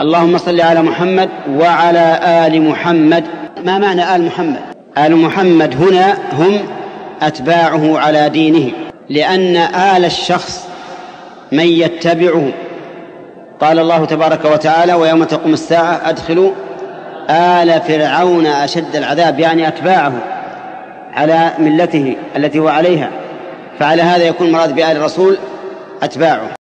اللهم صل على محمد وعلى آل محمد. ما معنى آل محمد؟ آل محمد هنا هم أتباعه على دينه، لأن آل الشخص من يتبعه. قال الله تبارك وتعالى: ويوم تقوم الساعة أدخلوا آل فرعون أشد العذاب، يعني أتباعه على ملته التي هو عليها. فعلى هذا يكون مراد بآل الرسول أتباعه.